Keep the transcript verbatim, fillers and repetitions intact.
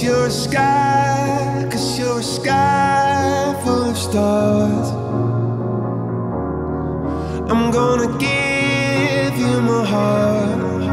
you're a sky, cause you're a sky full of stars. I'm gonna give you my heart.